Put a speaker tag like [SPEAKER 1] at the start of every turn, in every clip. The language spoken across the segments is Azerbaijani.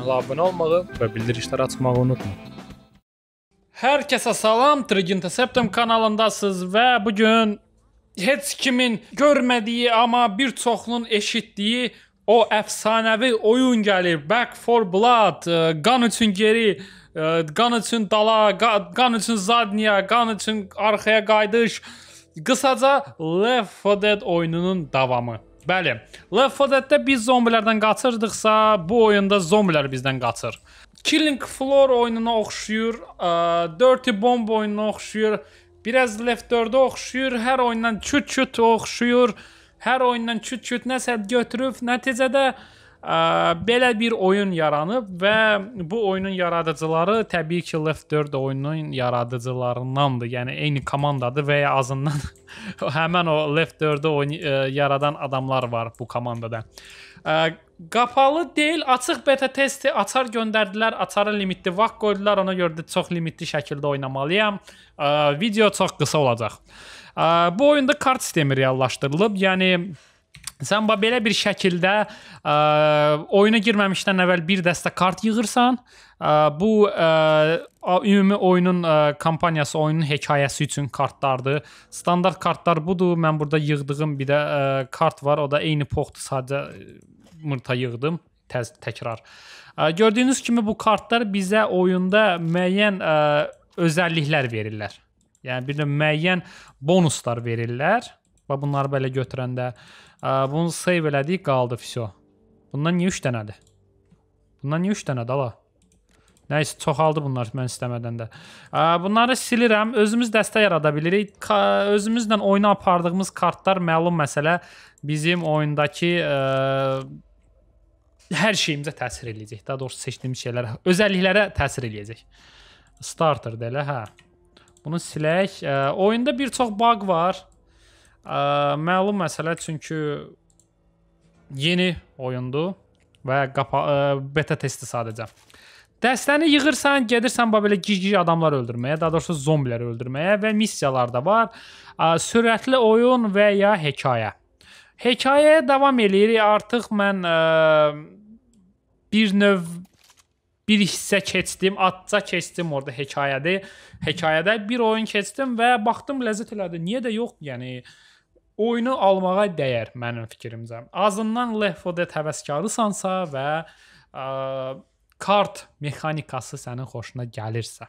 [SPEAKER 1] kanala abunə olmağı və bildirişləri açmağı unutma. Hər kəsə salam, Triginterceptum kanalındasınız və bugün heç kimin görmədiyi, amma bir çoxunun eşitdiyi o əfsanəvi oyun gəlir. Back 4 Blood, qan üçün geri, qan üçün dala, qan üçün zadniya, qan üçün arxaya qayıdış. Qısaca Left 4 Dead oyununun davamı. Bəli, Left 4 Dead'də biz zombilərdən qaçırdıqsa, bu oyunda zombilər bizdən qaçır. Killing Floor oyununa oxşuyur, Dirty Bomb oyununa oxşuyur, biraz Left 4'ə oxşuyur, hər oyundan küt-küt oxşuyur, hər oyundan küt-küt nəsə götürüb, nəticədə belə bir oyun yaranıb və bu oyunun yaradıcıları təbii ki Left 4 oyunun yaradıcılarındandır. Yəni eyni komandadır və ya azından həmən o Left 4'ü yaradan adamlar var bu komandada. Qapalı deyil, açıq beta testi açar göndərdilər, açarı limitli vaxt qoydular, ona görə də çox limitli şəkildə oynamalıyam. Video çox qısa olacaq. Bu oyunda kart sistemi reallaşdırılıb, yəni sən belə bir şəkildə oyuna girməmişdən əvvəl bir dəstə kart yığırsan. Bu ümumi oyunun kampaniyası, oyunun hekayəsi üçün kartlardır. Standart kartlar budur. Mən burada yığdığım bir də kart var. O da eyni poxdur, sadəcə mırta yığdım. Təkrar. Gördüyünüz kimi bu kartlar bizə oyunda müəyyən özəlliklər verirlər. Yəni bir də müəyyən bonuslar verirlər. Bunları belə götürəndə bunu save elədik, qaldı, vəsə. Bundan niyə 3 dənədir? Bundan niyə 3 dənədir, ala? Nəysə, çoxaldı bunlar mən istəmədən də. Bunları silirəm, özümüz dəstə yarada bilirik. Özümüzlə oyuna apardığımız kartlar məlum məsələ bizim oyundakı hər şeyimizə təsir eləyəcək. Daha doğrusu seçdiyimiz şeylər, özəlliklərə təsir eləyəcək. Starter deyilə, hə. Bunu silək. Oyunda bir çox bug var. Məlum məsələ, çünki yeni oyundur və beta testi sadəcə. Dəstəni yığırsan, gedirsən belə gic-gic adamlar öldürməyə, daha doğrusu zombiləri öldürməyə və missiyalar da var. Sürətli oyun və ya hekayə. Hekayəyə davam eləyirik. Artıq mən bir hissə keçdim, atca keçdim orada hekayədə bir oyun keçdim və baxdım ləzzət elədi. Niyə də yox, yəni oyunu almağa dəyər mənim fikrimcə. Azından Left 4 Dead həvəskarısansa və kart mexanikası sənin xoşuna gəlirsə.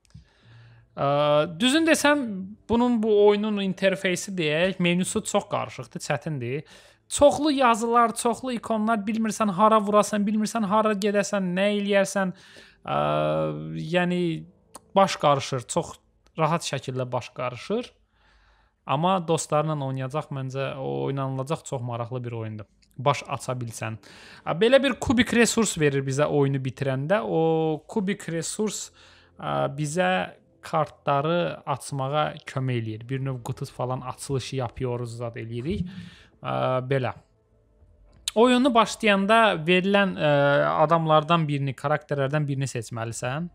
[SPEAKER 1] Düzün desəm, bu oyunun interfeysi deyək, menüsü çox qarışıqdır, çətindir. Çoxlu yazılar, çoxlu ikonlar, bilmirsən hara vurasan, bilmirsən hara gedəsən, nə eləyərsən. Yəni baş qarışır, çox rahat şəkildə baş qarışır. Amma dostlarla oynayacaq, məncə oynanılacaq çox maraqlı bir oyundur. Baş aça bilsən. Belə bir kubik resurs verir bizə oyunu bitirəndə. O kubik resurs bizə kartları açmağa kömək eləyir. Bir növ qutu falan açılışı yapıyoruz, zad eləyirik. Belə. Oyunu başlayanda verilən adamlardan birini, karakterlərdən birini seçməlisən.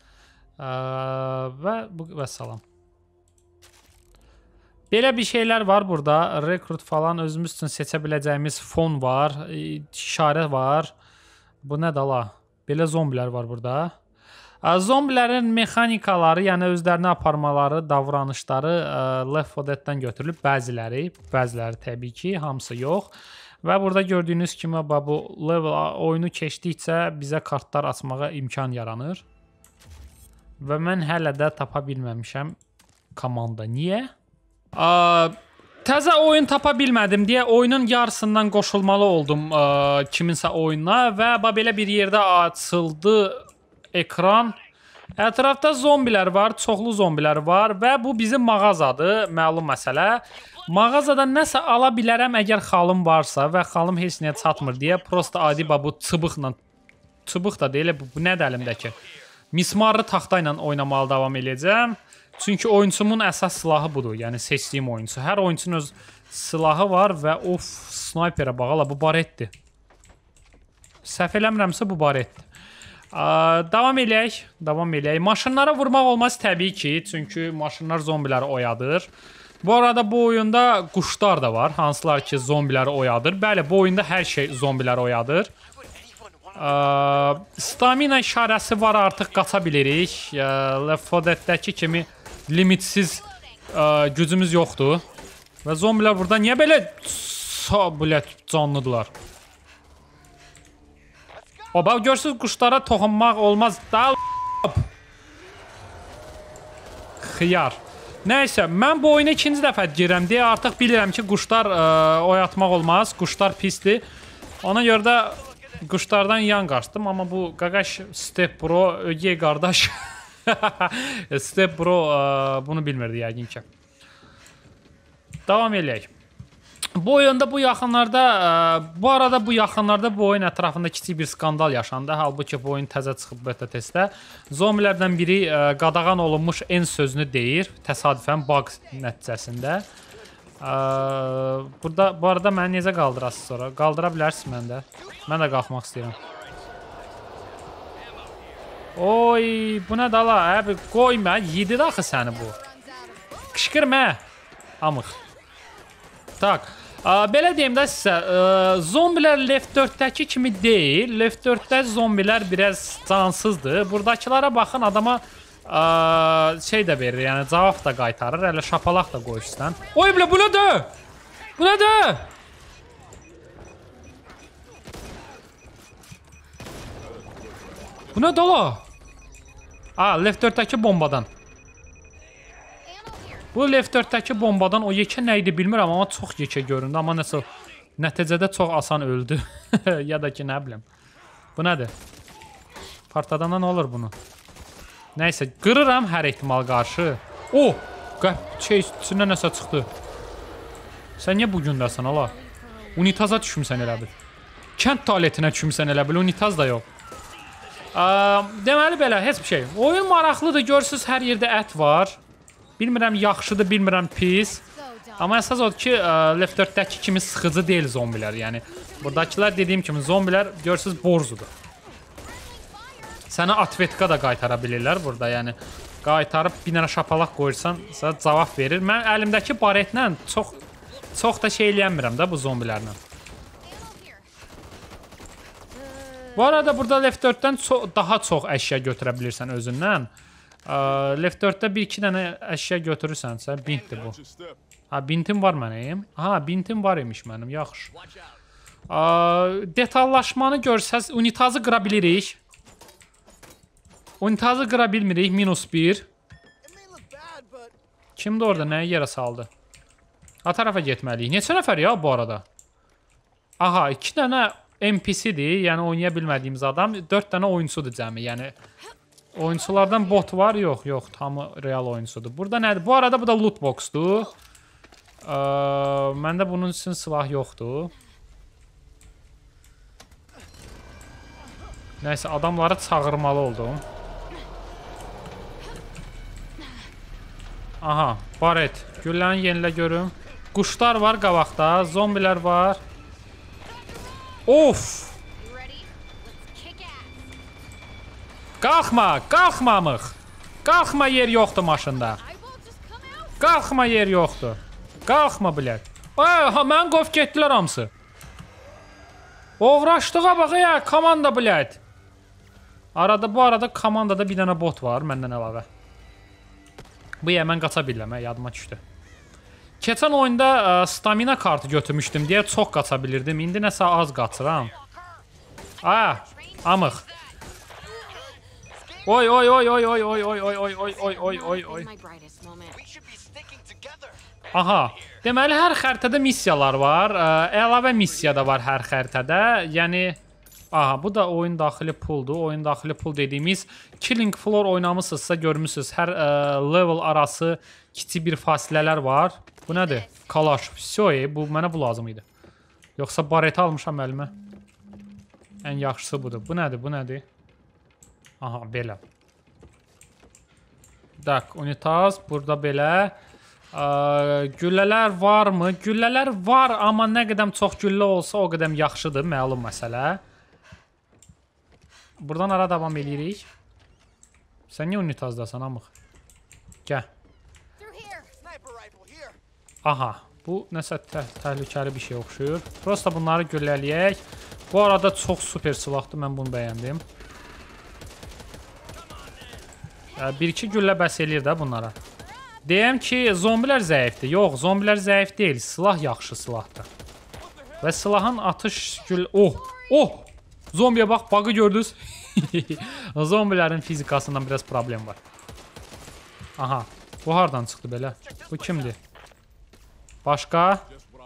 [SPEAKER 1] Və salam. Belə bir şeylər var burada. Rekrut falan özümüz üçün seçə biləcəyimiz fon var. İşarə var. Bu nə dala? Belə zombilər var burada. Zombilərin mexanikaları, yəni özlərini aparmaları, davranışları Left 4 Dead'dən götürülüb. Bəziləri təbii ki, hamısı yox. Və burada gördüyünüz kimi bu level oyunu keçdikcə bizə kartlar açmağa imkan yaranır. Və mən hələ də tapa bilməmişəm komanda. Niyə? Təzə oyun tapa bilmədim deyə oyunun yarısından qoşulmalı oldum kiminsə oyununa və belə bir yerdə açıldı ekran. Ətrafda zombilər var, çoxlu zombilər var və bu bizim mağazadır, məlum məsələ. Mağazada nəsə ala bilərəm əgər xalım varsa və xalım heç nəyə çatmır deyə prosta adi bu çubuqla, çubuq da deyil, bu nədir əlimdəki? Mismarlı taxta ilə oynamalı davam edəcəm. Çünki oyunçumun əsas silahı budur, yəni seçdiyim oyunçu. Hər oyunçunun öz silahı var və of, snayperə bağala, bu baretdir. Səhv eləmirəmsə bu baretdir. Davam eləyək. Maşınlara vurmaq olmaz təbii ki, çünki maşınlar zombiləri oyadır. Bu arada bu oyunda quşlar da var, hansılar ki zombiləri oyadır. Bəli, bu oyunda hər şey zombiləri oyadır. Stamina işarəsi var, artıq qaça bilirik. Left 4 Dead'dəki kimi limitsiz gücümüz yoxdur. Və zombilər burada niyə belə canlıdırlar? Baba, görürsünüz, quşlara toxunmaq olmaz. Xiyar. Nəysə, mən bu oyuna ikinci dəfə girəm deyə artıq bilirəm ki, quşlar oyatmaq olmaz. Quşlar pisdir. Ona görə də quşlardan yan qaçdım. Amma bu qaqaş Step Bro, ögey qardaş Step Bro bunu bilmirdi yəqin ki. Davam eləyək. Bu oyunda bu arada bu yaxınlarda bu oyun ətrafında kiçik bir skandal yaşandı. Halbuki bu oyun təzə çıxıb beta testdə. Zombilərdən biri qadağan olunmuş en sözünü deyir. Təsadüfən bug nəticəsində. Bu arada məni necə qaldırasınız sonra? Qaldıra bilərsiniz məndə. Mən də qalxmaq istəyirəm. Oy, bu nə dala? Əbi, qoyma, yedir axı səni bu. Qışqırma, amıq. Tak. Belə deyim də sizə, zombilər Left 4-dəki kimi deyil. Left 4-də zombilər biraz cansızdır. Buradakılara baxın, adama şey də verir, yəni cavab da qaytarır, elə şapalaq da qoyursan. Oy, bilə, bu nədir? Bu nədir? Bu nə dala? Left 4-dəki bombadan. Bu Left 4-dəki bombadan o yekə nə idi bilmirəm, amma çox yekə göründü. Amma nəticədə çox asan öldü. Ya da ki, nə bilim. Bu nədir? Partadana nə olur bunu? Nəysə, qırıram hər ehtimal qarşı. İçindən nəsə çıxdı. Sən niyə bu gündəsən, ala? Unitaza düşmüsən elə bil. Kənd tualetinə düşmüsən elə bil, unitaz da yox. Deməli belə, heç bir şey. Oyun maraqlıdır, görürsünüz, hər yerdə ət var. Bilmirəm yaxşıdır, bilmirəm pis. Amma əsas odur ki, Left 4-dəki kimi sıxıcı deyil zombilər. Yəni, buradakılar dediyim kimi zombilər, görürsünüz, borzudur. Sənə atvetka da qaytara bilirlər burada. Yəni, qaytarıb bir dənə şapalaq qoyursan, sənə cavab verir. Mən əlimdəki baretlə çox da şey eləyəmirəm də bu zombilərlə. Bu arada burada Left 4-dən daha çox əşya götürə bilirsən özündən. Left 4-də bir-iki dənə əşya götürürsənsə, bintdir bu. Bintim var mənim. Bintim var imiş mənim, yaxşı. Detallaşmanı görsəz, unitazı qıra bilirik. Unitazı qıra bilmirik, -1. Kimdir orada, nəyi yerə saldı? Tarafa getməliyik. Neçə nəfər ya bu arada? 2 dənə NPC-dir, yəni oynaya bilmədiyimiz adam. 4 dənə oyuncusudur cəmi, yəni... Oyunculardan bot var, yox, tamı real oyuncusudur. Burada nədir? Bu arada bu da loot boxdur. Məndə bunun üçün silah yoxdur. Nəysə, adamları çağırmalı oldum. Baret. Gülləni yenilə görüm. Quşlar var qabaqda, zombilər var. Of! Qalxma amıq. Qalxma, yer yoxdur maşında. Qalxma, yer yoxdur. Qalxma, bilət. Mən qof getdilər hamısı. Uğraşdığa bax ya, komanda, bilət. Bu arada komandada bir dənə bot var, məndən əlavə. Bu mən qaça biləm, yadıma düşdü. Keçən oyunda stamina kartı götürmüşdüm deyə çox qaça bilirdim. İndi nəsə az qaçıram. Amıq. Oy. Deməli, hər xəritədə missiyalar var. Əlavə missiya da var hər xəritədə. Yəni, bu da oyun daxili puldur. Oyun daxili pul dediyimiz Killing Floor oynamısınızsa görmüsünüz. Hər level arası kiçik bir fasilələr var. Bu nədir? Kalaş. Bu mənə bu lazım idi. Yoxsa bareti almışam əlimə. Ən yaxşısı budur. Bu nədir? Belə. Unitaz. Burada belə. Güllələr varmı? Güllələr var, amma nə qədəm çox güllə olsa o qədəm yaxşıdır, məlum məsələ. Buradan ara davam eləyirik. Sən niyə unitazdasan, amıq? Gəl. Bu nəsə təhlükəli bir şey oxşuyur. Prosta bunları güllələyək. Bu arada çox super silahdır, mən bunu bəyəndim. Bir-iki güllə bəs eləyir də bunlara. Deyəm ki, zombilər zəifdir. Yox, zombilər zəif deyil, silah yaxşı silahdır. Və silahın atış gül... Oh! Zombiyə bax, bug'ı gördünüz. Zombilərin fizikasından biraz problem var. Aha, bu hardan çıxdı belə? Bu kimdir? Başqa?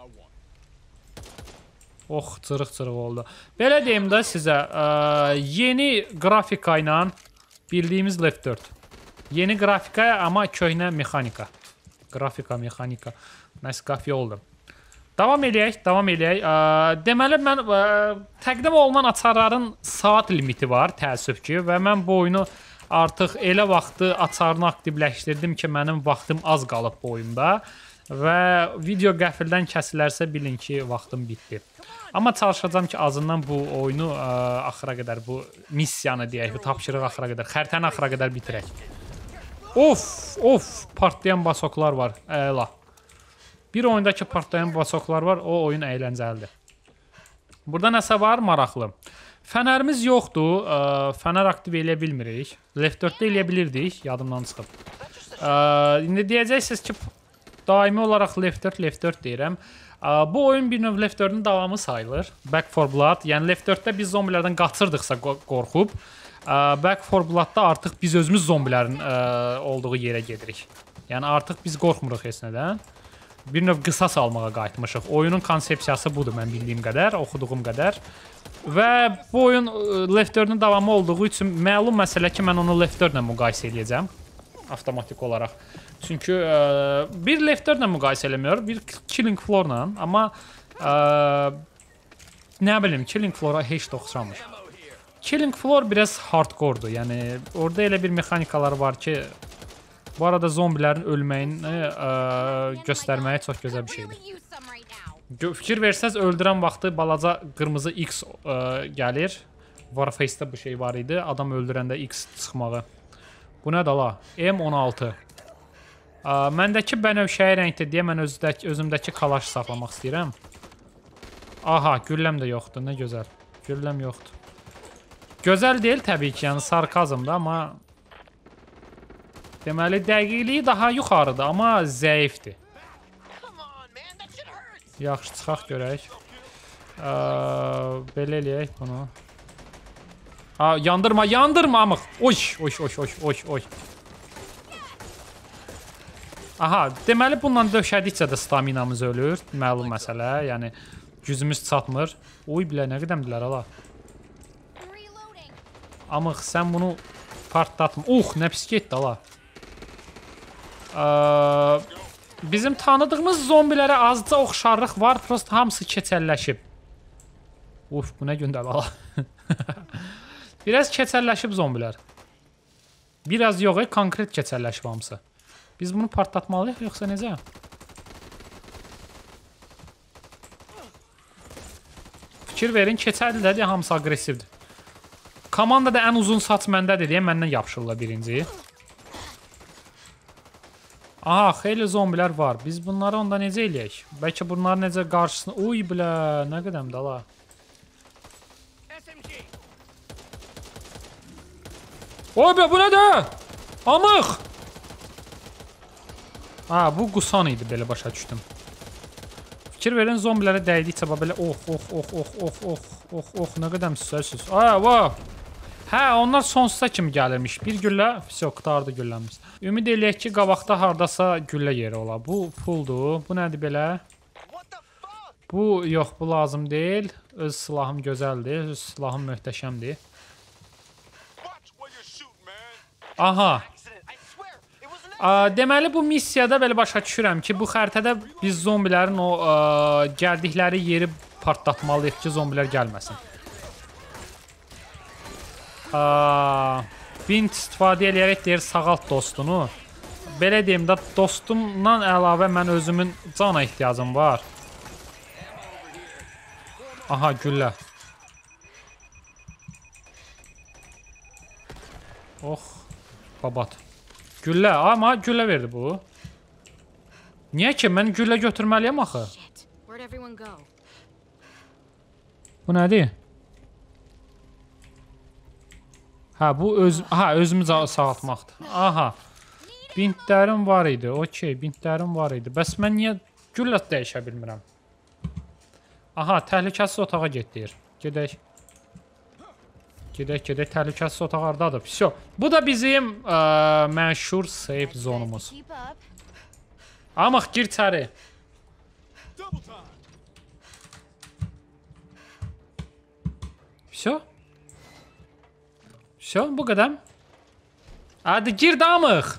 [SPEAKER 1] Oh, cırıq-cırıq oldu. Belə deyim də sizə, yeni qrafika ilə bildiyimiz Left 4. Yeni qrafika, amma köhnə mexanika. Qrafika, mexanika. Nəsə qafiyə oldu. Davam eləyək. Deməli, mən təqdim olunan açarların saat limiti var, təəssüf ki, və mən bu oyunu artıq elə vaxtı açarını aktivləşdirdim ki, mənim vaxtım az qalıb bu oyunda və video qəfildən kəsilərsə bilin ki, vaxtım bitdi. Amma çalışacağam ki, azından bu oyunu axıra qədər, bu missiyanı deyək, bu tapşırıq axıra qədər, xəritəni axıra qədər bitirək. Of, partlayan basoklar var, əla. Bir oyundakı partlayan basoklar var, o oyun əyləncəlidir. Burada nəsə var, maraqlı. Fənərimiz yoxdur, fənər aktiv eləyə bilmirik. Left 4-də eləyə bilirdik, yadımdan çıxıb. İndi deyəcəksiniz ki, daimi olaraq Left 4 deyirəm. Bu oyun bir növ Left 4-ün davamı sayılır. Back 4 Blood, yəni Left 4-də biz zombilərdən qaçırdıqsa qorxub, Back 4 Blood-da artıq biz özümüz zombilərin olduğu yerə gedirik. Yəni artıq biz qorxmuruq heç nədən. Bir növ qısas almağa qayıtmışıq. Oyunun konsepsiyası budur, mən bildiyim qədər, oxuduğum qədər. Və bu oyun Left 4-ün davamı olduğu üçün məlum məsələ ki, mən onu Left 4-lə müqayisə eləyəcəm. Avtomatik olaraq. Çünki bir Left 4-lə müqayisə eləmir, bir Killing Floor-la. Amma nə bilim, Killing Floor-a heç də oxşamır. Killing Floor biraz hardcore-dur. Yəni, orada elə bir mexanikalar var ki, bu arada zombilərin ölməyini göstərməyə çox gözəl bir şeydir. Fikir versəz, öldürən vaxtı balaca qırmızı X gəlir. Warface'də bu şey var idi. Adam öldürəndə X çıxmağı. Bu nədir la? M16. Məndəki bənövşəyi rəngdir deyə mən özümdəki kalaşı saxlamaq istəyirəm. Aha, gülləm də yoxdur. Nə gözəl. Gülləm yoxdur. Gözəl deyil təbii ki, yəni sarkazmdır, amma deməli, dəqiqliyi daha yuxarıdır, amma zəifdir. Yaxşı, çıxaq görək. Belə eləyək bunu. Yandırma, amıq. Oy. Aha, deməli, bundan döşədikcə də staminamız ölür. Məlum məsələ, yəni gücümüz çatmır. Oy, bilə, nə qədəmdirlər, ala. Amıq, sən bunu partlatma. Nə pis getdi, ala. Bizim tanıdığımız zombilərə azca oxşarlıq var, prosto hamısı keçəlləşib. Bu nə gündəl ala. Biraz keçəlləşib zombilər. Biraz yox, konkret keçəlləşib hamısı. Biz bunu partlatmalıyıq, yoxsa necə? Fikir verin, keçəllidir, hamısı aqressivdir. Komandada ən uzun saç məndədir deyə məndən yapışırlar birinci. Aha, xeyli zombilər var. Biz bunları onda necə eləyək? Bəlkə bunları necə qarşısına... Uy, bilə, nə qədəmdir, ala. Oy, bu nədir? Amıq! Bu qusan idi, belə başa düşdüm. Fikir verin, zombilərə dəydikcə belə... nə qədəm süsərsiniz. Hə, onlar sonsuza kimi gəlirmiş. Bir güllə, qurtardı gülləmiz. Ümid eləyək ki, qabaqda hardasa güllə yeri ola. Bu puldur. Bu nədir belə? Bu, yox, bu lazım deyil. Öz silahım gözəldir. Öz silahım möhtəşəmdir. Aha. Deməli, bu missiyada belə başa düşürəm ki, bu xəritədə biz zombilərin o gəldikləri yeri partlatmalıyıq ki, zombilər gəlməsin. Bint istifadə eləyərək deyir, sağalt dostunu. Belə deyim də, dostumdan əlavə mən özümün cana ehtiyacım var. Aha, güllə. Babat. Güllə, amma güllə verdi bu. Niyə ki? Mən güllə götürməliyəm axı. Bu nədir? Ha, bu özümü sağaltmaqdır. Aha. Bintlərim var idi. Okey, bintlərim var idi. Bəs mən niyə güllə dəyişə bilmirəm? Aha, təhlükəsiz otağa get deyir. Gedək. Gedək. Təhlükəsiz otaq hardadır? Всё. Bu da bizim məşhur safe zonumuz. Amıq, gir içəri. Всё. Всё, bu qədər. Hadi gir də amıq.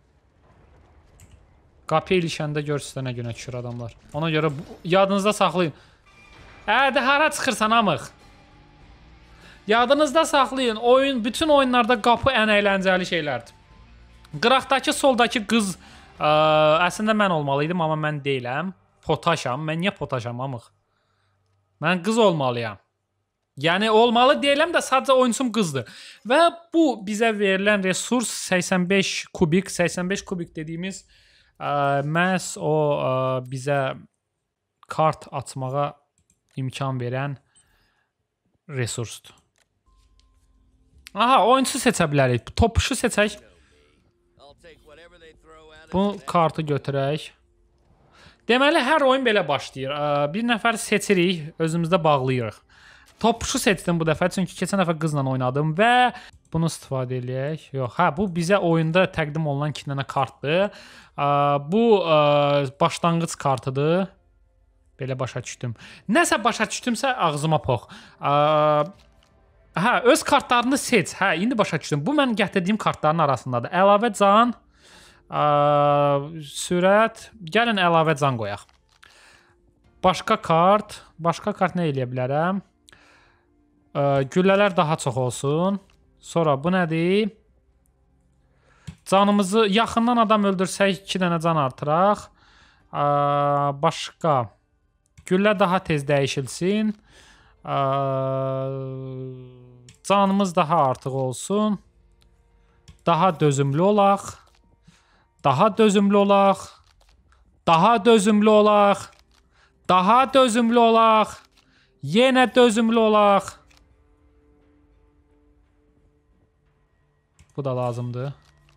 [SPEAKER 1] Qapı ilişəndə gör sizdə nə günə düşür adamlar. Ona görə yadınızda saxlayın. Hadi hara çıxırsan amıq? Yadınızda saxlayın. Bütün oyunlarda qapı ən əyləncəli şeylərdir. Qıraqdakı soldakı qız əslində mən olmalıydım, amma mən deyiləm. Potaşam. Mən niyə potaşam amıq? Mən qız olmalıyam. Yəni olmalı deyiləm də sadəcə oyuncum qızdır. Və bu bizə verilən resurs 85 kubik. 85 kubik dediyimiz məhz o bizə kart açmağa imkan verən resursdur. Aha, oyuncu seçə bilərik. Topuşu seçək. Bu kartı götürək. Deməli, hər oyun belə başlayır. Bir nəfər seçirik, özümüzdə bağlayırıq. Topuşu seçdim bu dəfə, çünki keçən dəfə qızla oynadım və bunu istifadə eləyək. Yox, hə, bu bizə oyunda təqdim olunan 2 dənə kartdır. Bu başlanğıc kartıdır. Belə başa düşdüm. Nəsə başa düşdümsə ağzıma pox. Hə, öz kartlarını seç. Hə, indi başa düşdüm. Bu mən gətirdiyim kartların arasındadır. Əlavə can, sürət. Gəlin əlavə can qoyaq. Başqa kart nə eləyə bilərəm? Güllələr daha çox olsun. Sonra bu nədir? Canımızı yaxından adam öldürsək 2 dənə can artıraq. Başqa. Güllə daha tez dəyişilsin. Canımız daha artıq olsun. Daha dözümlü olaq. Daha dözümlü olaq. Daha dözümlü olaq. Daha dözümlü olaq. Yenə dözümlü olaq. Bu da lazımdır.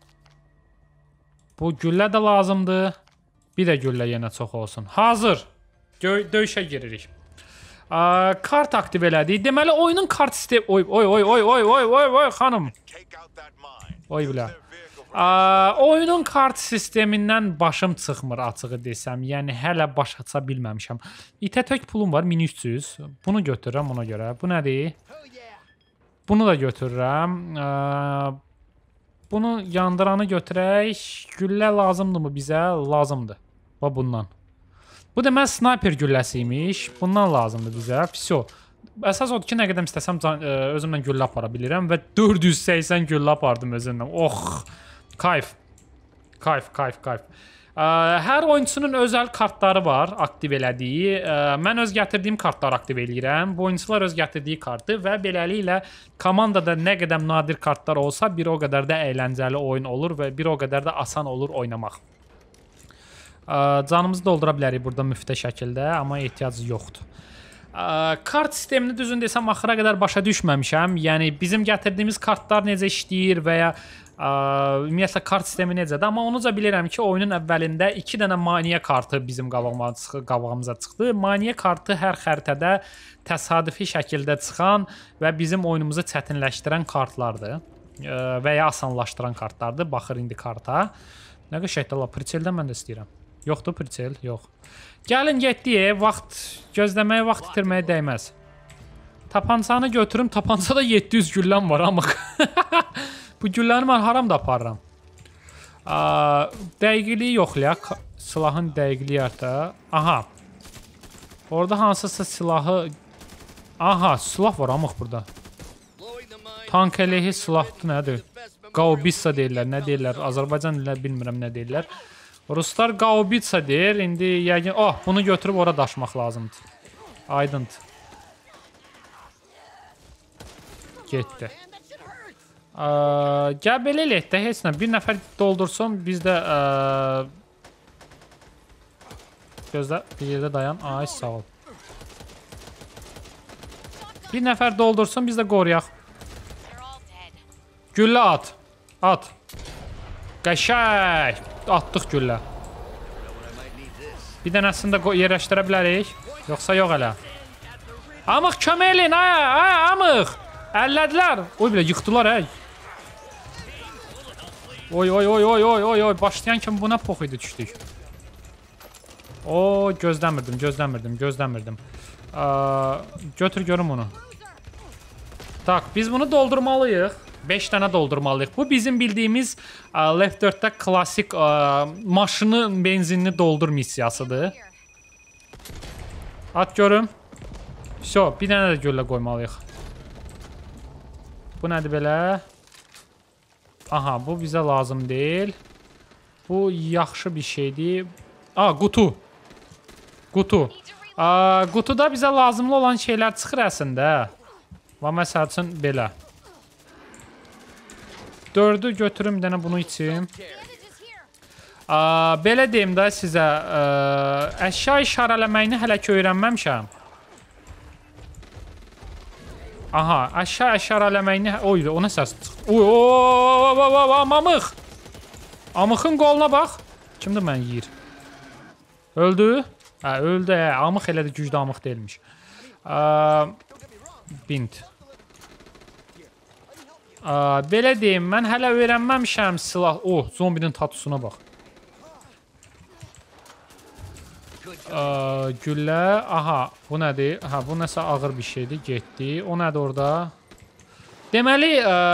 [SPEAKER 1] Bu güllə də lazımdır. Bir də güllə yenə çox olsun. Hazır. Döyüşə giririk. Kart aktiv elədik. Deməli oyunun kart sistemi... Oy xanım. Oy bilə. Oyunun kart sistemindən başım çıxmır açığı desəm. Yəni hələ baş aça bilməmişəm. İtə-tök pulum var 1300. Bunu götürürəm ona görə. Bu nədir? Bunu da götürürəm. Bunu yandıranı götürək. Güllə lazımdırmı bizə? Lazımdır. Və bundan. Bu demək sniper gülləsi imiş. Bundan lazımdır bizə. Всё. Əsas odur ki, nə qədər istəsəm özümlə güllə apara bilirəm və 480 güllə apardım özümlə. Oh! Kayf. Hər oyunçunun özəl kartları var, aktiv elədiyi. Mən öz gətirdiyim kartları aktiv eləyirəm. Bu oyunçular öz gətirdiyi kartı və beləliklə komandada nə qədər nadir kartlar olsa, bir o qədər də əyləncəli oyun olur və bir o qədər də asan olur oynamaq. Canımızı doldura bilərik burada müftə şəkildə, amma ehtiyac yoxdur. Kart sistemini düzün desəm axıra qədər başa düşməmişəm. Yəni bizim gətirdiyimiz kartlar necə işləyir və ya ümumiyyətlə kart sistemi necədir, amma onuca bilirəm ki, oyunun əvvəlində 2 dənə maneə kartı bizim qabağımıza çıxdı. Maneə kartı hər xəritədə təsadüfi şəkildə çıxan və bizim oyunumuzu çətinləşdirən kartlardır və ya asanlaşdıran kartlardır. Baxır indi karta. Nə qəşəngdir la, priçeldən mən də istəyirəm. Yoxdur priçel, yox. Gəlin getdik, gözləməyə vaxt itirməyə dəyməz. Tapancanı götürüm, tapancada 700 gülləm var amma. Bu gülləri mən haramda aparıram. Dəqiqliyi yoxlayaq. Silahın dəqiqliyi artıq. Aha. Orada hansısa silahı... Aha, silah var amıq burada. Tank əleyhi silahdır, nədir? Qaubitsa deyirlər, nə deyirlər? Azərbaycan dillər bilmirəm nə deyirlər. Ruslar qaubitsa deyir. İndi yəqin... Oh, bunu götürüb ora daşımaq lazımdır. Aydındır. Getdi. Gəl belə eləyək də, heç nə. Bir nəfər doldursun, biz də... Gözlə, bir yerdə dayan. Ay, sağ ol. Bir nəfər doldursun, biz də qoruyaq. Güllə at. At. Qəşəng. Atdıq güllə. Bir dənəsini də yerləşdirə bilərik. Yoxsa yox hələ. Amıq kömək eləyin. Amıq. Əllədilər. Oy bilə yıxdılar həy. Oy. Başlayan kimi buna pox idi düşdük. O gözləmirdim. Götür görüm onu. Tak, biz bunu doldurmalıyıq. 5 dənə doldurmalıyıq. Bu bizim bildiyimiz Left 4'də klasik maşını benzinini doldur missiyasıdır. At görüm. So, bir dənə də göllə qoymalıyıq. Bu nədir belə? Aha, bu bizə lazım deyil. Bu yaxşı bir şeydir. Qutu. Qutuda bizə lazımlı olan şeylər çıxır əslində. Və məsəl üçün belə. 4'ü götürüm, bir dənə bunu içim. Belə deyim də sizə, əşya işarələməyini hələ ki öyrənməmişəm. Aha, əşya işarələməyini... Oy, o nə səs çıxdı? Amıq! Amıqın qoluna bax. Kimdir mən yiyir? Öldü? Öldü. Amıq elə də güclü amıq deyilmiş. Bint. Belə deyim, mən hələ öyrənməmişəm silah... zombinin tatusuna bax. Güllə... Aha, bu nədir? Bu nəsə ağır bir şeydir, getdi. O nədir orada? Deməli,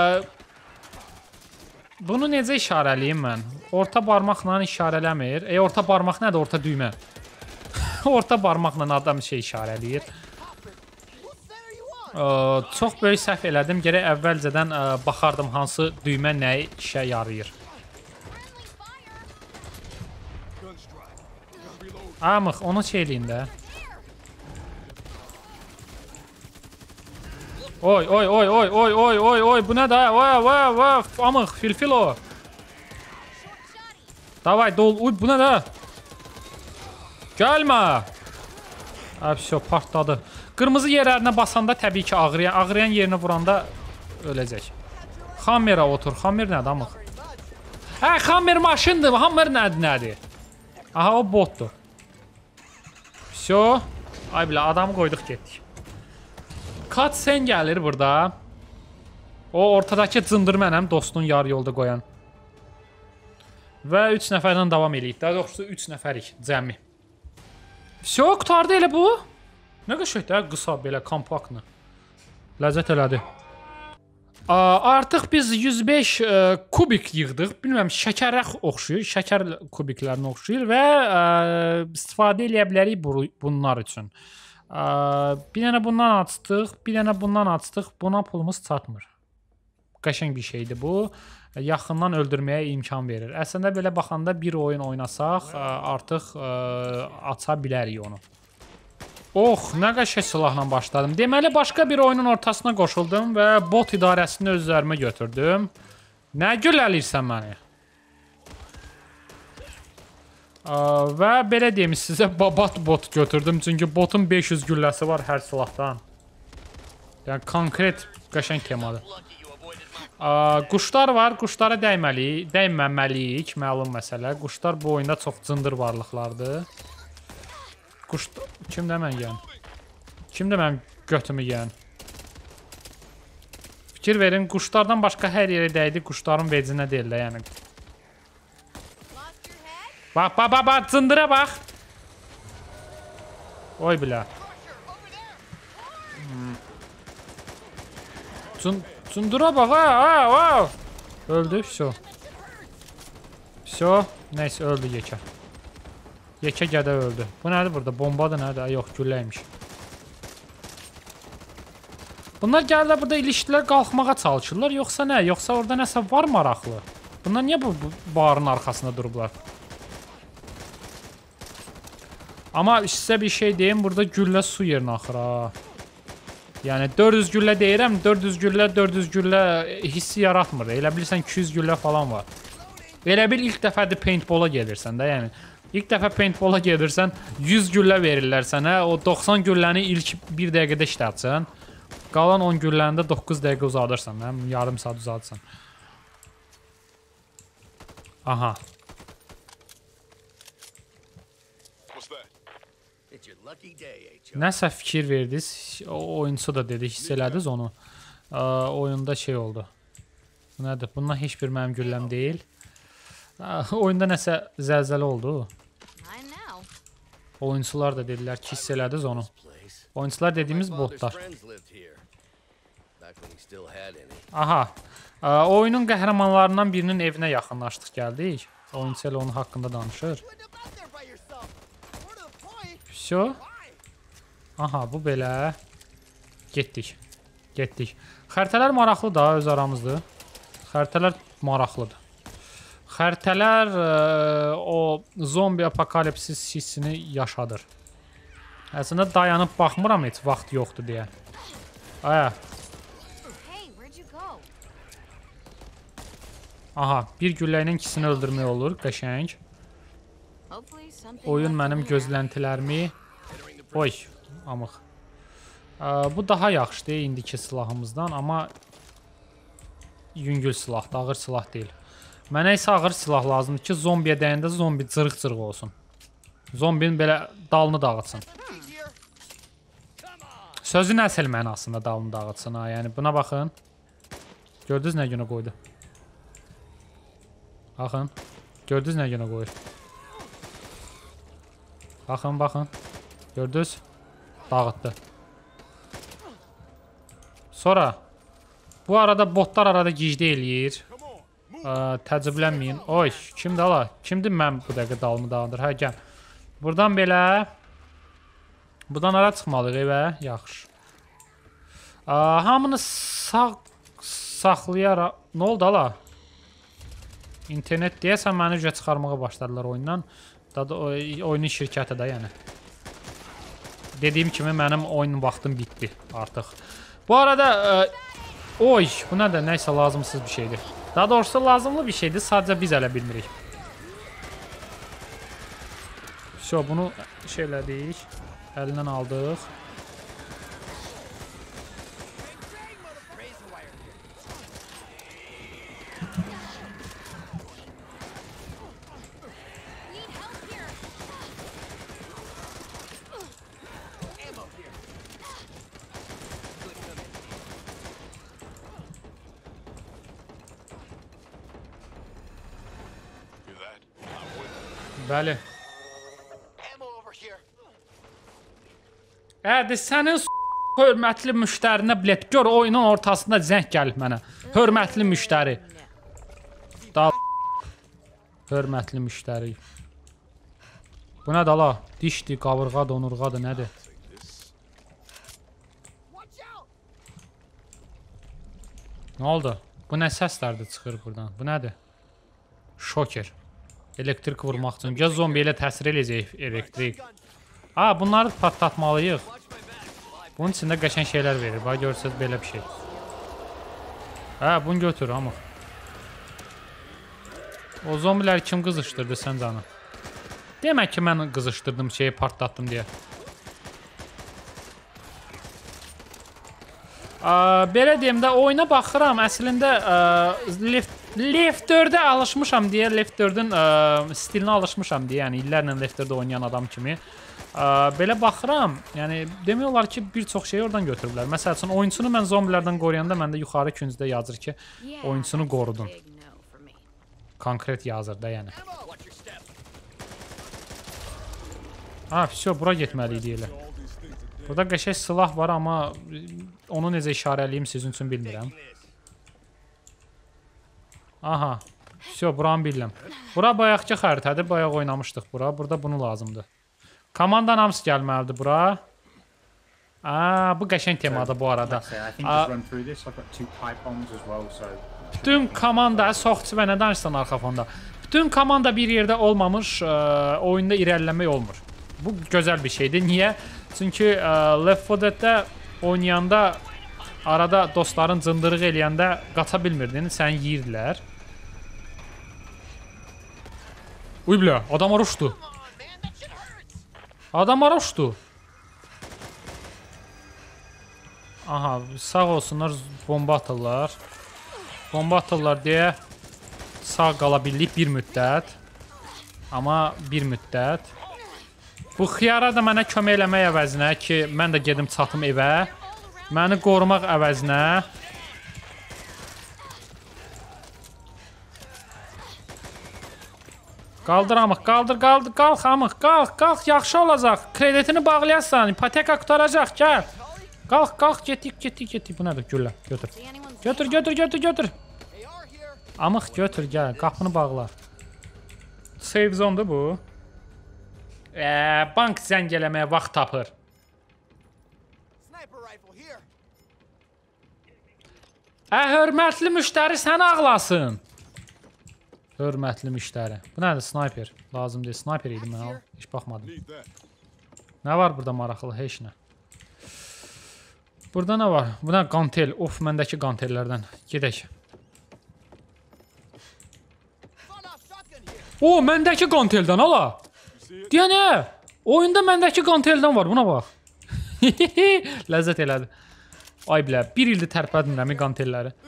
[SPEAKER 1] bunu necə işarəliyim mən? Orta barmaqla işarələmir. Orta barmaq nədir? Orta düymə. Orta barmaqla adam şey işarələyir. Çox böyük səhv elədim. Gərək əvvəlcədən baxardım hansı düymə nəyə işə yarayır. Amıq, onu şey eləyin də. Oy, bu nə də? Amıq, filfil o. Davay, dol. Uy, bu nə də? Gəlmə. Все, partladı. Qırmızı yerlərinə basanda təbii ki ağrıyan yerini vuranda öləcək. Hammerə otur. Hammer nədir amıq? Hammer maşındır. Hammer nədir? Aha, o botdur. Все. Ay bilə, adamı qoyduq getdik. Cutscene gəlir burada. O ortadakı cındır mənəm, dostun yarı yolda qoyan. Və 3 nəfərdən davam eləyik. Daha doğrusu 3 nəfərik cəmi. Все, qutardı elə bu. Nə qəşəkdir, qısa belə, kompaktlı. Ləzzət elədi. Artıq biz 105 kubik yığdıq. Bilməm, şəkərə oxşuyur, şəkər kubiklərinə oxşuyur və istifadə eləyə bilərik bunlar üçün. Bir dənə bundan açdıq, buna pulumuz çatmır. Qəşəng bir şeydir bu. Yaxından öldürməyə imkan verir. Əslində belə baxanda bir oyun oynasaq, artıq aça bilərik onu. Nə qəşəng silahla başladım. Deməli, başqa bir oyunun ortasına qoşuldum və bot idarəsini öz üzərimə götürdüm. Nə gülləlirsən məni? Və belə deyim, sizə babat bot götürdüm. Çünki botun 500 gülləsi var hər silahdan. Yəni, konkret qəşəng temadır. Quşlar var, quşlara dəyməməliyik, məlum məsələ. Quşlar bu oyunda çox cındır varlıqlardır. Kimdə mən yiyən? Kimdə mən götümü yiyən? Fikir verin, quşlardan başqa hər yerə dəydi, quşların vecinə deyil də, yəni. Bax, cındıra bax. Oy bilə. Cındıra bax, öldü, все. Все, neyse, öldü yekə. Yekə gədə öldü. Bu nədir burada? Bombadır nədir? Yox, gülləymiş. Bunlar gəlirlər burada ilişdilər, qalxmağa çalışırlar. Yoxsa nə? Yoxsa orada nəsə var maraqlı? Bunlar niyə bu barın arxasında durublar? Amma sizə bir şey deyim, burada güllə su yerinə axır ha. Yəni 400 güllə deyirəm, 400 güllə hissi yaratmır. Elə bilirsən 200 güllə falan var. Elə bil ilk dəfədir paintball'a gelirsən də, yəni. İlk dəfə paintball'a gelirsən, 100 güllə verirlər sənə. O 90 gülləni ilk 1 dəqiqədə işlətsən. Qalan 10 gülləni də 9 dəqiqə uzadırsan, yarım saat uzadırsan. Aha. Nəsə fikir verdiniz, o oyunçu da dedi, hiss elədiniz onu. Oyunda şey oldu. Bu nədir? Bundan heç bir mənim gülləm deyil. Oyunda nəsə zəlzələ oldu. Oyunçular da dedilər ki, hiss elədiniz onu. Oyunçular dediyimiz botlar. Aha. Oyunun qəhrəmanlarından birinin evinə yaxınlaşdıq, gəldik. Oyunçu elə onun haqqında danışır. Всё. Aha, bu belə. Getdik. Getdik. Xəritələr maraqlı da, öz aramızdır. Xəritələr maraqlıdır. Xəritələr o zombi apokalipsis hissini yaşadır. Əslində dayanıb baxmıram, heç vaxt yoxdur deyə. Aya. Aha, bir gülləylə ikisini öldürmək olur, qəşəng. Oyun mənim gözləntilərimi... Oy, amıq. Bu daha yaxşıdır indiki silahımızdan, amma yüngül silahdır, ağır silah deyil. Mənə isə ağır silah lazımdır ki, zombiyə dəyəndə zombi cırıq-cırıq olsun. Zombinin belə dalını dağıtsın. Sözün əsl mənasında dalını dağıtsın. Yəni buna baxın. Gördünüz nə günə qoydu? Baxın. Gördünüz nə günə qoyur? Baxın, baxın. Gördünüz? Dağıtdı. Sonra bu arada botlar arada gicdə eləyir. Təəccüblənməyin. Oy, kimdir ala? Kimdir mən bu dəqiqə dalımı dağıdır? Hə, gəl. Buradan belə. Buradan ara çıxmalıyıq evə. Yaxşı. Hamını saxlayaraq. Nə oldu ala? İnternet deyəsən məni üzə çıxarmağa başladılar oyundan. Oyunun şirkəti də yəni. Dediyim kimi mənim oyun vaxtım bitdi artıq. Bu arada oy, bu nədir? Nəysə lazımsız bir şeydir. Daha doğrusu lazımlı bir şeydir, sadəcə biz hələ bilmirik. Всё, bunu şey elədik. Əlindən aldıq. Bəli. Sənin hörmətli müştərinə bilet. Gör, oyunun ortasında zəng gəlib mənə. Hörmətli müştəri. Hörmətli müştəri. Bu nədir ala? Dişdir, qabırğadır, onurğadır, nədir? Nə oldu? Bu nə səslərdir çıxır buradan? Bu nədir? Şoker. Elektrik vurmaq üçün. Göz zombi ilə təsir eləyəcək elektrik. Bunları patlatmalıyıq. Bunun içində qəşəng şeylər verir. Bax, görürsünüz belə bir şey. Bunu götür, amıq. O zombiləri kim qızışdırdı sən canı? Demək ki, mən qızışdırdım şeyi, partlatdım deyə. Belə deyim də, oyuna baxıram. Əslində, Left 4-ə alışmışam deyə, Left 4-ün stilinə alışmışam deyə, yəni illərlə Left 4-də oynayan adam kimi. Belə baxıram, yəni demək olar ki, bir çox şeyi oradan götürüblər. Məsəl üçün, oyuncunu mən zombilərdən qoruyanda məndə yuxarı küncdə yazır ki, oyuncunu qorudun. Konkret yazır da, yəni. Всё, bura getməliydi elə. Burada qəşəng silah var, amma onu necə işarəliyim sizin üçün bilmirəm. Aha, всё, buranı bilirəm. Bura bayaqki xəritədir, bayaq oynamışdıq bura. Burada bunu lazımdır. Komandan hamısı gəlməlidir bura. Bu qəşəng temadır bu arada. Bütün komanda, soxçu və nə danışsan arxa fonda. Bütün komanda bir yerdə olmamış, oyunda irəliləmək olmur. Bu gözəl bir şeydir. Niyə? Çünki Left 4 Dead-də oynayanda, arada dostların cındırıq eləyəndə qaça bilmirdin, səni yiyirdilər. Uy bilə, adamlar uçdu. Adamlar uçdu. Aha, sağ olsunlar, bomba atırlar. Bomba atırlar deyə sağ qala bildik bir müddət. Amma bir müddət. Bu xiyara da mənə kömək eləmək əvəzinə ki, mən də gedim çatım evə. Məni qorumaq əvəzinə. Qaldır amıq, qaldır, qalx amıq, qalx, yaxşı olacaq. Kreditini bağlayasan, ipoteka qutaracaq, gəl. Qalx, getdik. Bu nədir? Güllə, götür. Amıq, götür, gəl, qapını bağla. Save zone'dur bu. Bank zəng eləməyə vaxt tapır. Hörmətli müştəri sən ağlasın. Hörmətli müştəri. Bu nədir? Sniper. Lazım deyil. Sniper idi mən al. Heç baxmadım. Nə var burada maraqlı? Heç nə. Burada nə var? Bu nə? Qantel. Of, məndəki qantellərdən. Gedək. O, məndəki qanteldən ala. Deyənə. Oyunda məndəki qanteldən var. Buna bax. Ləzzət elədi. Ay bilə. Bir ildir tərpədmirəm qantelləri.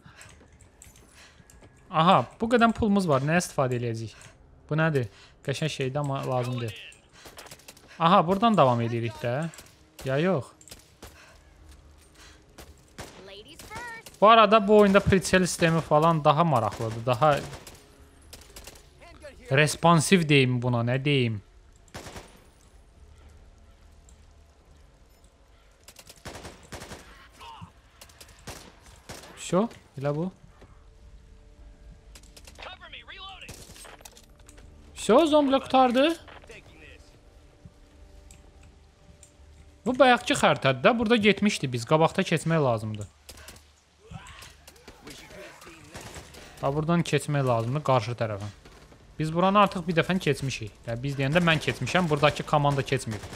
[SPEAKER 1] Aha, bu qədər pulumuz var. Nə istifadə edəcəyik? Bu nədir? Qəşəng şeydir, amma lazım deyil. Aha, buradan davam edirik də. Ya yox. Bu arada bu oyunda pritsel sistemi falan daha maraqlıdır. Daha responsiv deyim buna, nə deyim? Şu, elə bu. Şu, zombilə qutardı. Bu bayaqki xəritədir də. Burada getmişdik biz. Qabaqda keçmək lazımdır. Buradan keçmək lazımdır qarşı tərəfə. Biz buranı artıq bir dəfə keçmişik. Biz deyəndə mən keçmişəm. Buradakı komanda keçməyib.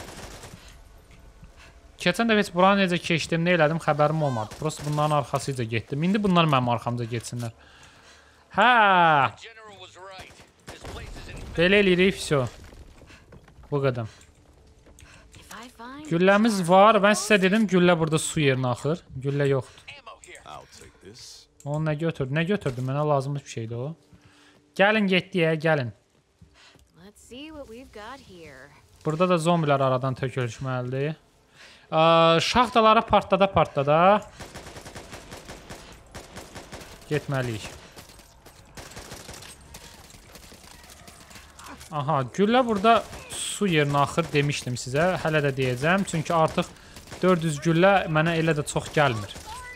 [SPEAKER 1] Keçən dəfə heç buranı necə keçdim, nə elədim xəbərim olmadı. Prosta bunların arxasıca getdim. İndi bunlar mənim arxamda getsinlər. Hə. Belə eləyirik, vəsə. Bu qədər. Gülləmiz var. Mən sizə dedim, güllə burada su yerinə axır. Güllə yoxdur. Onu nə götürdü? Nə götürdü? Mənə lazımlı bir şeydir o. Gəlin, getdiyə, gəlin. Burada da zombilər aradan tökülüşməlidir. Şaxtaları partda. Getməliyik. Aha, güllə burada su yerinə axır demişdim sizə. Hələ də deyəcəm. Çünki artıq 400 güllə mənə elə də çox gəlmir.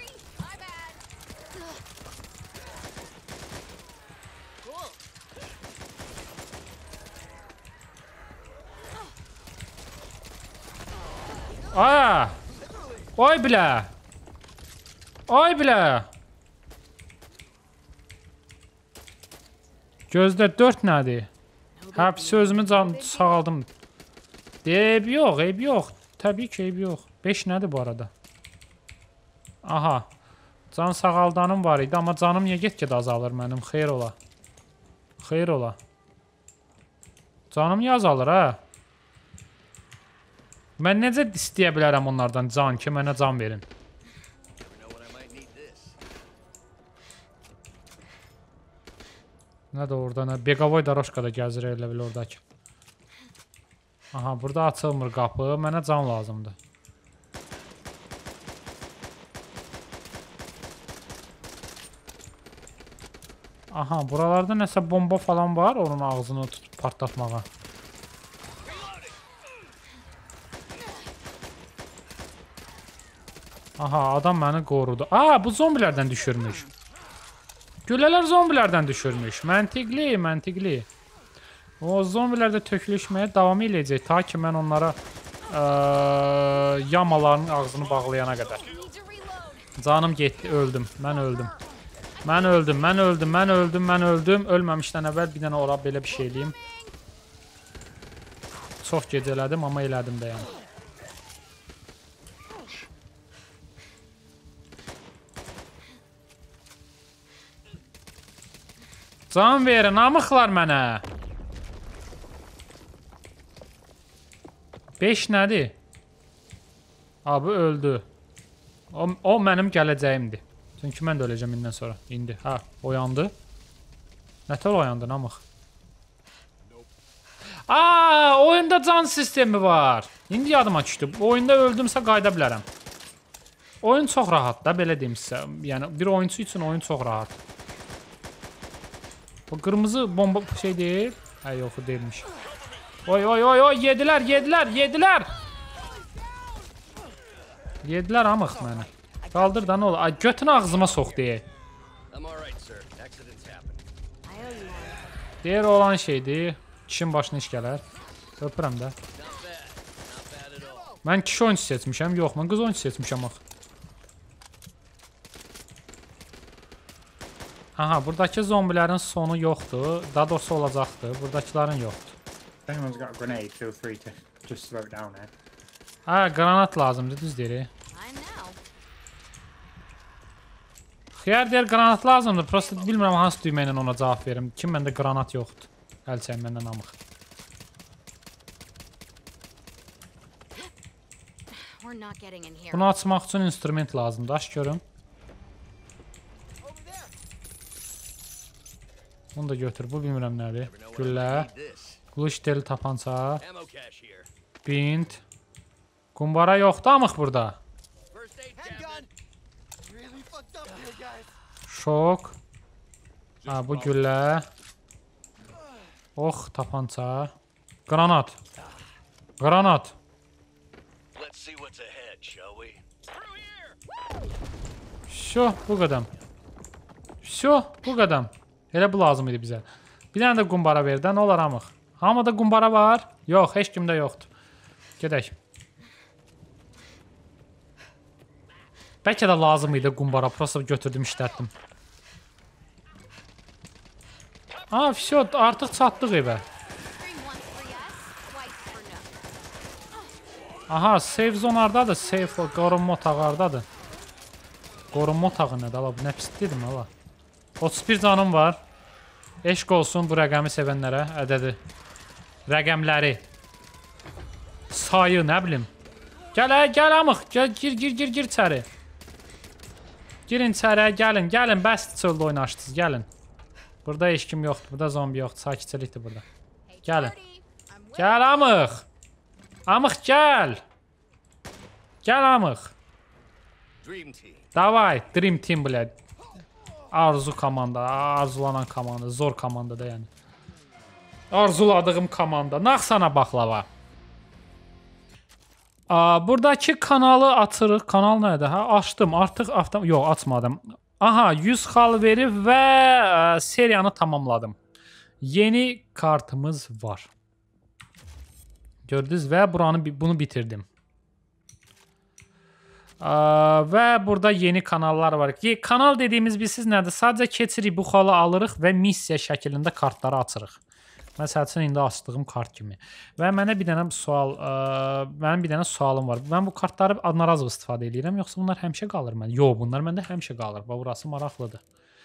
[SPEAKER 1] Aa! Oy bilə! Oy bilə! Gözdə 4 nədir? Həbsi özümü sağaldım. Eyb yox. Təbii ki, eyb yox. 5 nədir bu arada? Aha. Can sağaldanım var idi, amma canım niyə get-ged azalır mənim? Xeyr ola. Canım niyə azalır, hə? Mən necə istəyə bilərəm onlardan can ki, mənə can verin? Nə də orada, nə? Beqavoy daroşka da gəzir elə bil oradakı. Aha, burada açılmır qapı. Mənə can lazımdır. Aha, buralarda nəsə bomba falan var. Onun ağzını tutup partlatmağa. Aha, adam məni qorudu. Aa, bu zombilərdən düşürmüş. Güllələr zombilərdən düşürmüş. Məntiqli. O zombilərdə tökülüşməyə davam edəcək. Ta ki mən onlara yamaların ağzını bağlayana qədər. Canım getdi, öldüm. Mən öldüm. Ölməmişdən əvvəl bir dənə ora belə bir şey eləyim. Çox gecələdim, amma elədim də yəni. Can verin, amıqlar mənə. 5 nədir? Abi öldü. O mənim gələcəyimdir. Çünki mən də öləcəm indən sonra. İndi. Ha, oyandı. Nətər oyandın amıq? Oyunda can sistemi var. İndi yadıma düşdü. Oyunda öldümsə qayıda bilərəm. Oyun çox rahat da, belə deyim sizə. Yəni, bir oyunçu üçün oyun çox rahat. O qırmızı bomba şey deyil. Hə, yox, deyilmiş. Oy, yedilər. Yedilər amıq mənə. Qaldır da, nə olur? Ay, götünü ağzıma sox deyək. Deyir olan şeydir. Kişinin başına iş gələr. Öpürəm də. Mən kişi oyuncu seçmişəm. Yox, mən qız oyuncu seçmişəm axı. Aha, buradakı zombilərin sonu yoxdur. Daha doğrusu olacaqdır. Buradakıların yoxdur.
[SPEAKER 2] Anyone's got a grenade, feel free to just throw it down there.
[SPEAKER 1] Ha, granat lazımdır, düz deyirik. Xiyar deyir, granat lazımdır. Prosta bilmirəm hansı düymə ilə ona cavab verim. Kim məndə granat yoxdur. Əl çək məndən amıq. Bunu açmaq üçün instrument lazımdır. Aç görüm. Bunu da götür. Bu bilmirəm nədir. Güllə. Qılıç deli tapança. Bint. Qumbara yoxdur amıq burada. Şok. Ha, bu güllə. Tapança. Granat. Granat. Şo, bu qədəm. Şo, bu qədəm. Elə bu lazım idi bizə. Bir dənə də qumbara ver də, nə olar amıq? Hamıda qumbara var? Yox, heç kimdə yoxdur. Gedək. Bəlkə də lazım idi qumbara, prosta götürdüm, işlətdim. Vəsiyo, artıq çatdıq evə. Aha, save zone hardadır? Save qorunma otağı hardadır? Qorunma otağı nədir? Ala, bu nə pis dedim, ala. 31 canım var. Eşq olsun bu rəqəmi sevənlərə, ədədi. Rəqəmləri. Sayı, nə bilim. Gəl amıq, gir içəri. Girin içəri, gəlin, bəsdir çöldə oynaşdınız, gəlin. Burada heç kim yoxdur, burada zombi yoxdur, sakitçilikdir burada. Gəlin. Gəl amıq. Amıq gəl. Gəl amıq. Davay, Dream Team bilə. Arzu komanda, arzulanan komanda, zor komanda da yəni. Arzuladığım komanda, nax sana baxlava. Buradakı kanalı açırıq. Kanal nədir? Açdım, artıq yox, açmadım. Aha, 100 xal verib və seriyanı tamamladım. Yeni kartımız var. Gördünüz və bunu bitirdim. Və burada yeni kanallar var. Kanal dediyimiz siz nədir? Sadəcə keçirik, bu xalı alırıq və missiya şəklində kartları açırıq. Məsəl üçün indi açdığım kart kimi. Və mənə bir dənə mənim bir dənə sualım var. Mən bu kartları narazı istifadə edirəm, yoxsa bunlar həmişə qalır məndə? Yox, bunlar məndə həmişə qalır. Burası maraqlıdır.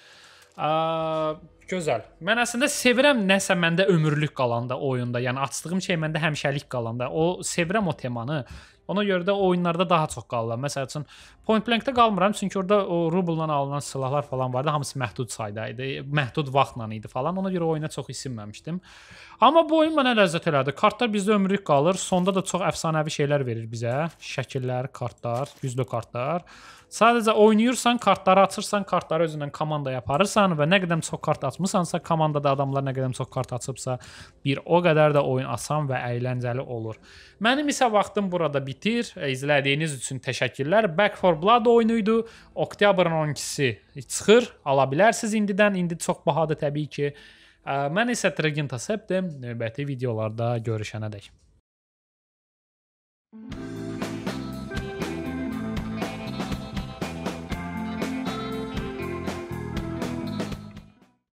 [SPEAKER 1] Gözəl. Mən əslində sevirəm nəsə məndə ömürlük qalanda oyunda. Yəni açdığım şey məndə həmişəlik qalanda. Sevirəm o temanı. Ona görə də oyunlarda daha çox qalırlar. Məsəl üçün Point Blank'da qalmıram, çünki orada o rubldan alınan silahlar falan vardı. Hamısı məhdud sayda idi, məhdud vaxtla idi falan. Ona görə oyuna çox isinməmişdim. Amma bu oyun mənə ləzzət elədi. Kartlar bizdə ömürlük qalır. Sonda da çox əfsanəvi şeylər verir bizə. Şəkillər, kartlar, güclü kartlar. Sadəcə oynayırsan, kartları açırsan, kartları özündən komanda yaparırsan və nə qədər çox kart açmısansa, komandada adamlar nə qədər çox kart açıbsa, o qədər də oyun asan və əyləncəli olur. Mənim isə vaxtım burada bitir. İzlədiyiniz üçün təşəkkürlər. Back 4 Blood oyunuydu. Oktyabrın 12-si çıxır. Ala bilərsiniz indidən. İndi çox bahadır təbii ki. Mən isə Triginta Septim. Növbəti videolarda görüşənədək.